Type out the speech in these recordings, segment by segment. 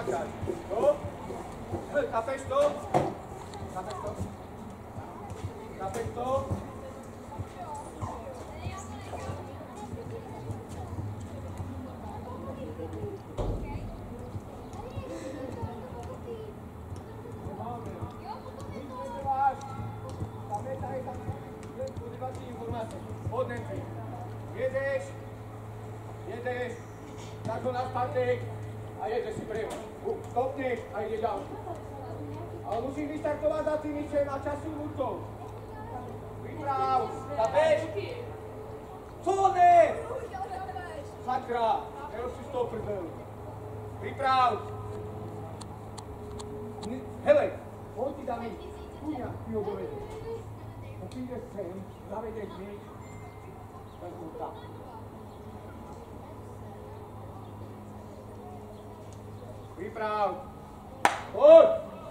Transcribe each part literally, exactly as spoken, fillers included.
zakrát. Jo? Chápeš to? Chápeš to? Chápeš to? Podneci. Jedeš, jedeš, tak ho na spatek a jedeš si prema. Stopneš a ide ďalší. Ale musíš vystartovať za tým mičem a časú minútou. Priprav, chápeš? Co ne? Sakra, teraz si to prdel. Priprav. Hele, poď ti dám kúňa, ty ho dovedeš. Keď ideš sem, zavedeš míč, tak to tak. Priprav. Poď!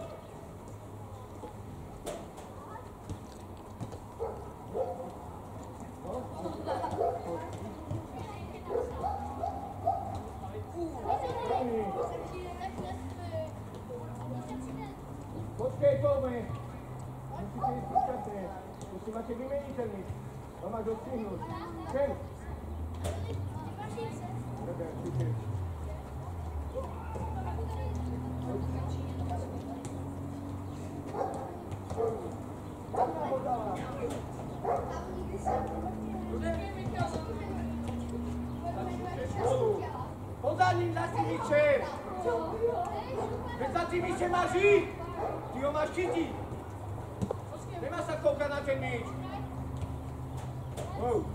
Počkej, Tome. Musíte ísť počkať. Musí máte vymeniteľný. To máš odstihnúť. Sem. Dobre, číte. Poď za ním, za tým míčem. Veď za tým míčem máš ísť. Ty ho máš chytiť. Nemá sa koukať na ten míč. Wow.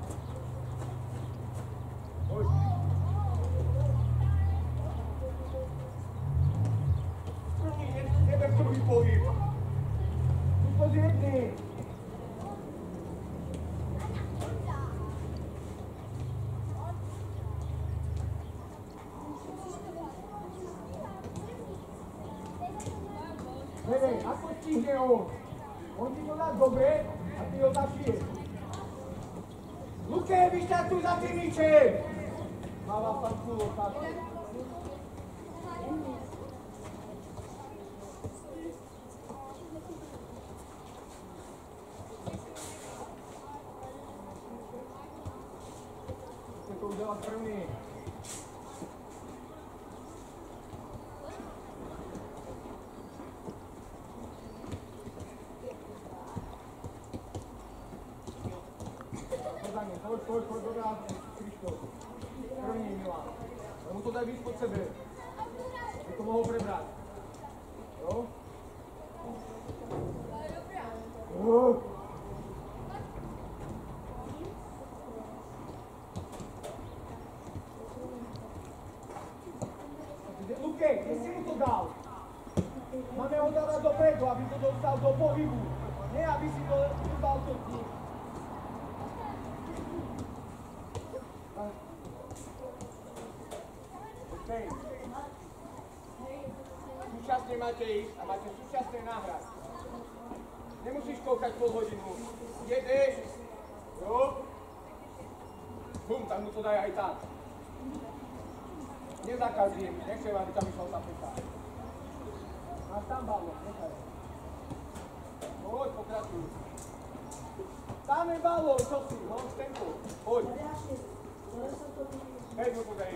Poď. První, neber druhý pohyb. Vypoď jedný. Hej, ako stihne on? On ti to dá dobre a ty ho zašiješ. Luke, vyštartuj za tým míčem! Máva fanku otázku. Chcete to udělat první. Pojď, pojď, pojď, dobrá, Krištof. První, Milan. Já mu to daj víc pod sebe. Aby to mohl prebrat. Jo? Jo. Luke, kde si mu to dal? Máme ho dát dopredu, aby to dostal do pohybu. Ne, aby si to dal do dní. Hej. Súčasne máte ísť a máte súčasne nahrať. Nemusíš koukať pol hodinu. Jedeš, jo? Bum, tak mu to daj aj tak. Nezakazujem, nechcem, aby tam išlo tá peka. Máš tam balón, nechaj. Poď, pokračuj. Tam je balón, čo si, no, tempo. Poď. Hej, mu to daj.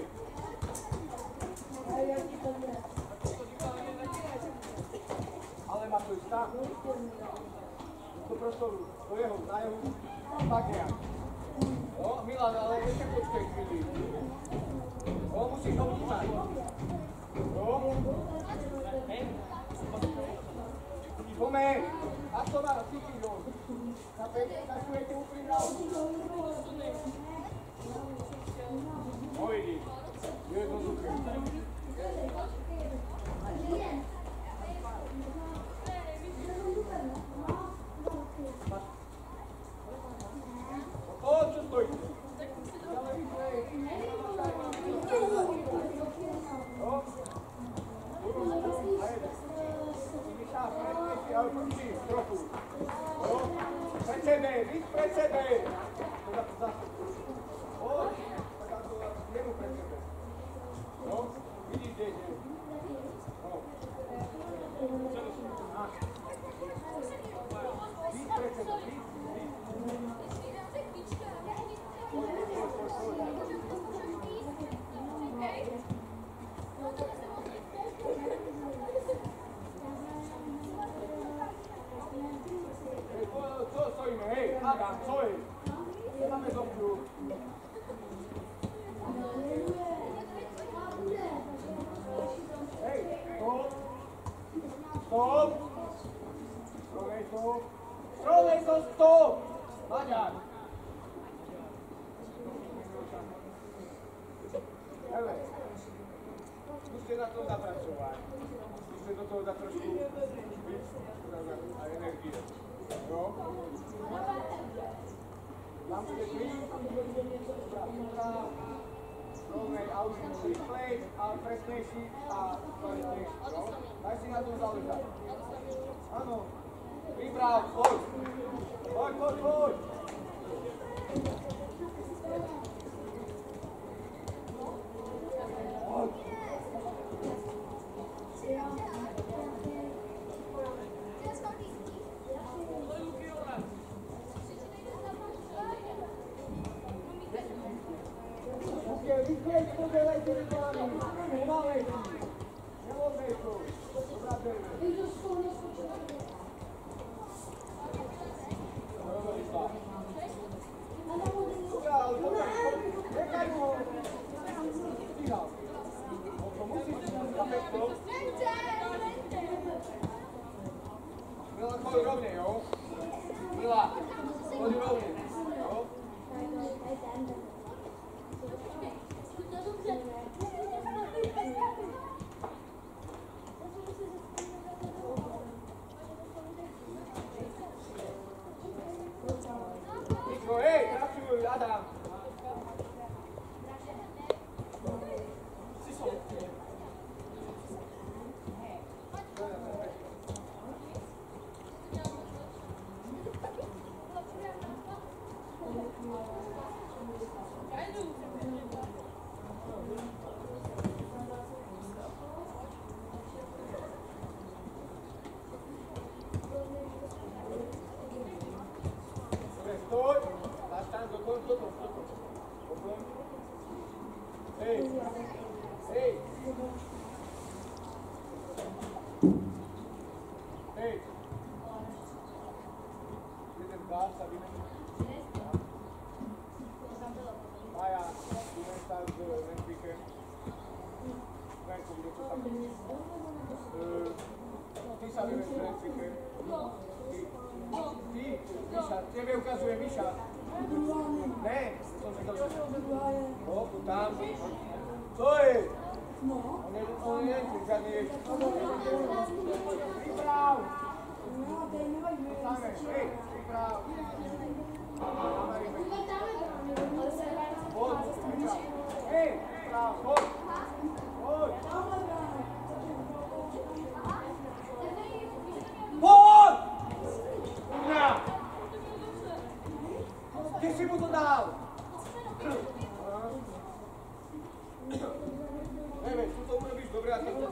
Ale má to ísť tam. Do prostoru, do jeho, na jeho. Tak nejak. No, Milan, ale ešte počkej chvíli. No, musíš ho vnímať. No. Pomeň. A to má, cítiš ho. Nakujete úplný rám. No, vidíš. Jednoduché. O, čo stojí? Pred sebe, víc pred sebe. Jemu pred sebe. No, vidíš, kde ide. Stop! Strovej to! Strovej to, stop! Maďar! Hele, zkuste na to zapracovat. Zkuste do toho dát trošku víc a energie. Jo? Tam bude klid. Strovej a už rychlej a presnejší a kvalitnejší. Daj si na to záležať. Áno. Vybrav, pojď. Pojď, pojď, pojď. Pojď. Rychlej, nepodělejte reklamy. Pomalejte. Nevolnej to. Dobrá, jdeme. Mila, pojď rovně, jo? Mila, pojď rovně, jo? Nico, hej, pracuj, Adam. Stoj, dáš tam do toho, do toho, do toho. Hej, hej. Hej. Jeden dáš a vymenit. Maja, vymenit tam s Renfikem. Renko, bude to tam. Ty sa vymenit s Renfikem. Ty, Miša, tebe ukazuje Miša. Ne, som si to vzal. No, tu tam. Co je? On je, on je Renfik, žádný je. Priprav. Same, hej, priprav. Poď, priprav. Hej, priprav, poď. Poď. Poď! Na! Kde si mu to dal? Neviem, tu to urobíš dobre a to...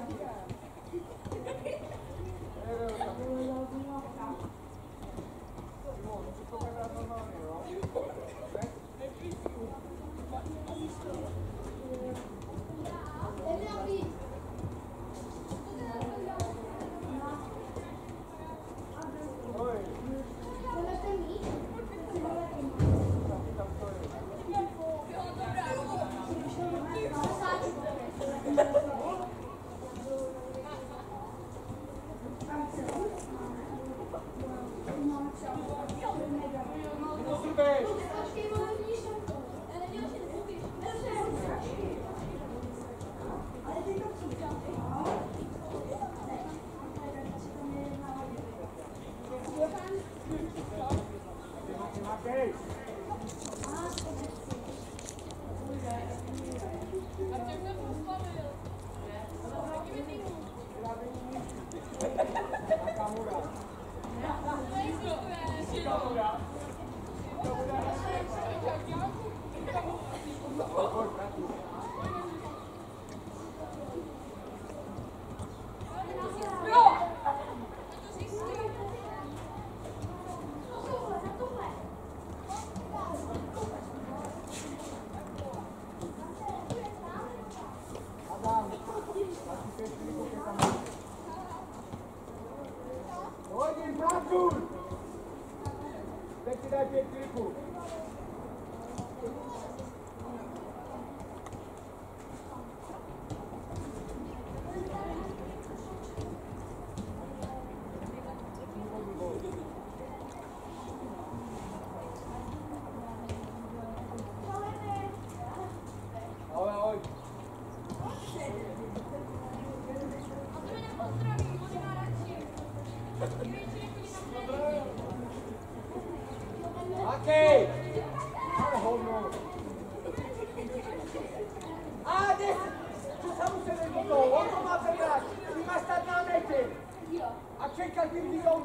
Neviem, tam... Simón, musíš to prebrať normálne, jo? Ne?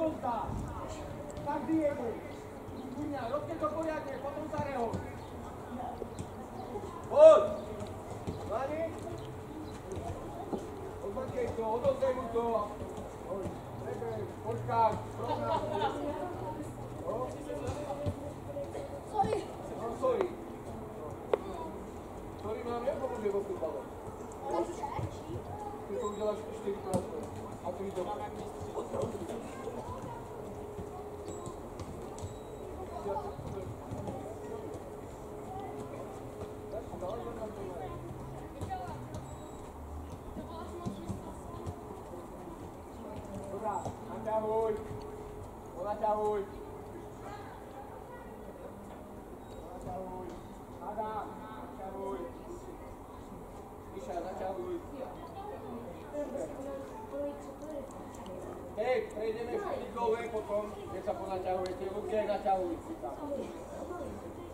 odovzdá. Každý jemu. Kurňa, robte to poriadne, potom sa rehoď. Poď! Vládi? Odvrkej to, odovzdej mu to. Poď, nebej, počkáš, rovná. No? Sorry. No, sorry. Sorry nám nepomôže vo futbale. Ty to uděláš čtyřikrát. A ty to... Dobrá, naťahuj. No naťahuj. Naťahuj. Adam, naťahuj. Miša, naťahuj. Hej, prejdeme všetkové potom, keď sa ponaťahujete, ruky naťahuj si tam.